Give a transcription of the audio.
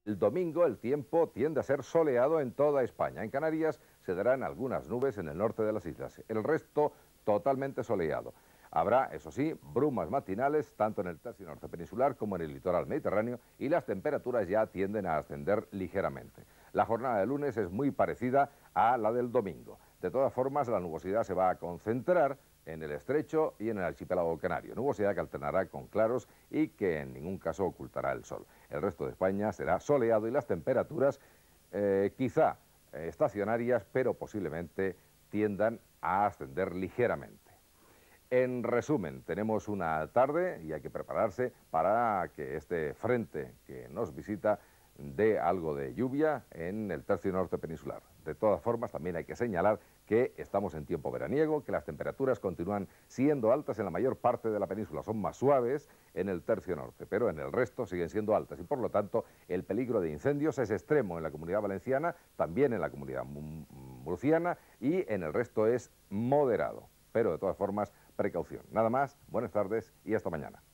El domingo el tiempo tiende a ser soleado en toda España. En Canarias se darán algunas nubes en el norte de las islas. El resto totalmente soleado. Habrá, eso sí, brumas matinales tanto en el tercio norte peninsular como en el litoral mediterráneo y las temperaturas ya tienden a ascender ligeramente. La jornada de lunes es muy parecida a la del domingo. De todas formas, la nubosidad se va a concentrar en el estrecho y en el archipiélago canario. Nubosidad que alternará con claros y que en ningún caso ocultará el sol. El resto de España será soleado y las temperaturas quizá estacionarias, pero posiblemente tiendan a ascender ligeramente. En resumen, tenemos una tarde y hay que prepararse para que este frente que nos visita dé algo de lluvia en el tercio norte peninsular. De todas formas, también hay que señalar que estamos en tiempo veraniego, que las temperaturas continúan siendo altas en la mayor parte de la península, son más suaves en el tercio norte, pero en el resto siguen siendo altas y por lo tanto el peligro de incendios es extremo en la Comunidad Valenciana, también en la Comunidad Murciana y en el resto es moderado. Pero de todas formas, precaución. Nada más, buenas tardes y hasta mañana.